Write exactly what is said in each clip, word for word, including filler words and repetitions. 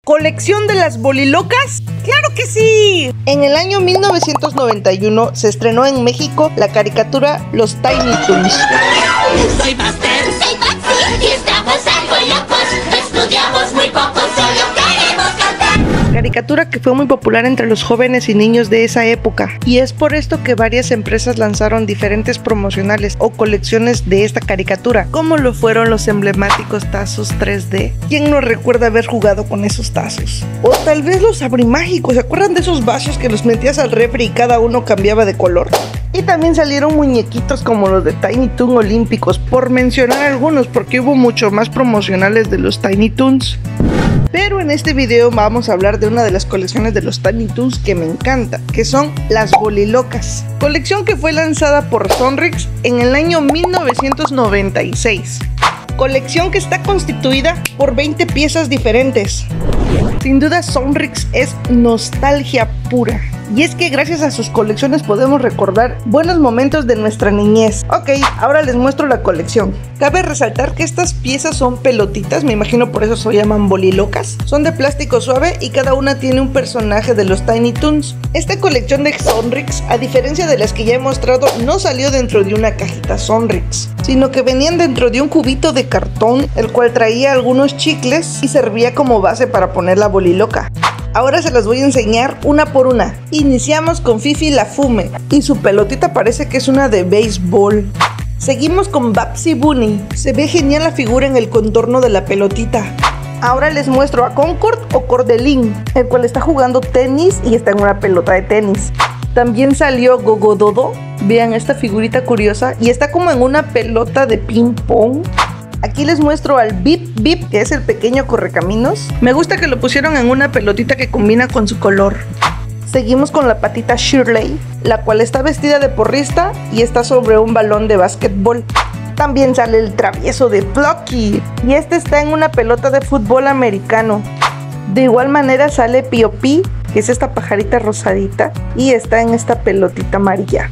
¿Colección de las bolilocas? ¡Claro que sí! En el año mil novecientos noventa y uno se estrenó en México la caricatura Los Tiny Toons. Soy Buster, soy Patsy, y estamos algo locos. Estudiamos muy poco, solo queremos cantar. Caricatura que fue muy popular entre los jóvenes y niños de esa época, y es por esto que varias empresas lanzaron diferentes promocionales o colecciones de esta caricatura, como lo fueron los emblemáticos tazos tres D. ¿Quién no recuerda haber jugado con esos tazos? O tal vez los abrimágicos, ¿se acuerdan de esos vasos que los metías al refri y cada uno cambiaba de color? Y también salieron muñequitos como los de Tiny Toon Olímpicos, por mencionar algunos, porque hubo mucho más promocionales de los Tiny Toons. Pero en este video vamos a hablar de una de las colecciones de los Tiny Toons que me encanta, que son las Bolilocas. Colección que fue lanzada por Sonrix en el año mil novecientos noventa y seis. Colección que está constituida por veinte piezas diferentes. Sin duda Sonrix es nostalgia pura. Y es que gracias a sus colecciones podemos recordar buenos momentos de nuestra niñez. Ok, ahora les muestro la colección. Cabe resaltar que estas piezas son pelotitas, me imagino por eso se llaman bolilocas. Son de plástico suave y cada una tiene un personaje de los Tiny Toons. Esta colección de Sonrix, a diferencia de las que ya he mostrado, no salió dentro de una cajita Sonrix, sino que venían dentro de un cubito de cartón, el cual traía algunos chicles y servía como base para poner la boliloca. Ahora se las voy a enseñar una por una. Iniciamos con Fifi la Fume y su pelotita parece que es una de béisbol. Seguimos con Babsy Bunny. Se ve genial la figura en el contorno de la pelotita. Ahora les muestro a Concord o Cordelín, el cual está jugando tenis y está en una pelota de tenis. También salió Gogododo. Vean esta figurita curiosa y está como en una pelota de ping pong. Aquí les muestro al Bip Bip, que es el pequeño correcaminos. Me gusta que lo pusieron en una pelotita que combina con su color. Seguimos con la patita Shirley, la cual está vestida de porrista y está sobre un balón de básquetbol. También sale el travieso de Plucky, y este está en una pelota de fútbol americano. De igual manera sale Pio Pi, que es esta pajarita rosadita, y está en esta pelotita amarilla.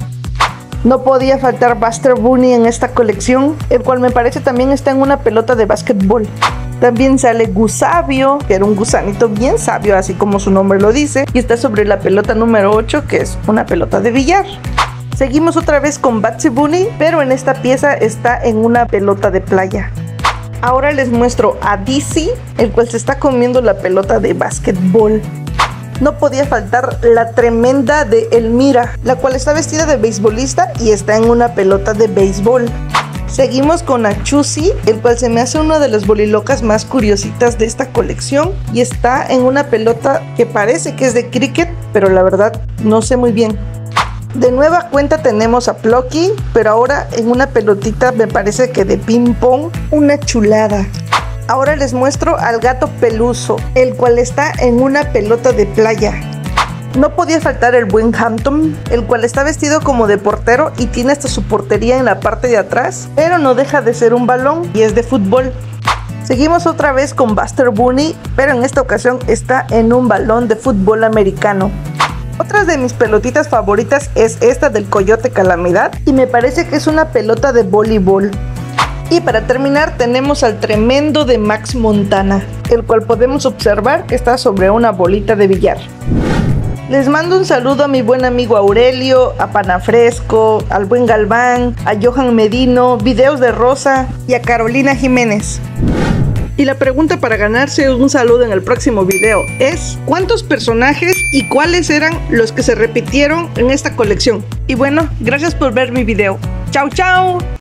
No podía faltar Buster Bunny en esta colección, el cual me parece también está en una pelota de básquetbol. También sale Gusabio, que era un gusanito bien sabio, así como su nombre lo dice, y está sobre la pelota número ocho, que es una pelota de billar. Seguimos otra vez con Batsy Bunny, pero en esta pieza está en una pelota de playa. Ahora les muestro a Dizzy, el cual se está comiendo la pelota de básquetbol. No podía faltar la tremenda de Elmira, la cual está vestida de beisbolista y está en una pelota de béisbol. Seguimos con a Chusi, el cual se me hace una de las bolilocas más curiositas de esta colección y está en una pelota que parece que es de cricket, pero la verdad no sé muy bien. De nueva cuenta tenemos a Plucky, pero ahora en una pelotita me parece que de ping pong, una chulada. Ahora les muestro al gato Peluso, el cual está en una pelota de playa. No podía faltar el buen Hampton, el cual está vestido como de portero y tiene hasta su portería en la parte de atrás, pero no deja de ser un balón y es de fútbol. Seguimos otra vez con Buster Bunny, pero en esta ocasión está en un balón de fútbol americano. Otra de mis pelotitas favoritas es esta del Coyote Calamidad y me parece que es una pelota de voleibol. Y para terminar tenemos al tremendo de Max Montana, el cual podemos observar que está sobre una bolita de billar. Les mando un saludo a mi buen amigo Aurelio, a Panafresco, al buen Galván, a Johan Medino, Videos de Rosa y a Carolina Jiménez. Y la pregunta para ganarse un saludo en el próximo video es ¿cuántos personajes y cuáles eran los que se repitieron en esta colección? Y bueno, gracias por ver mi video. ¡Chao, chao!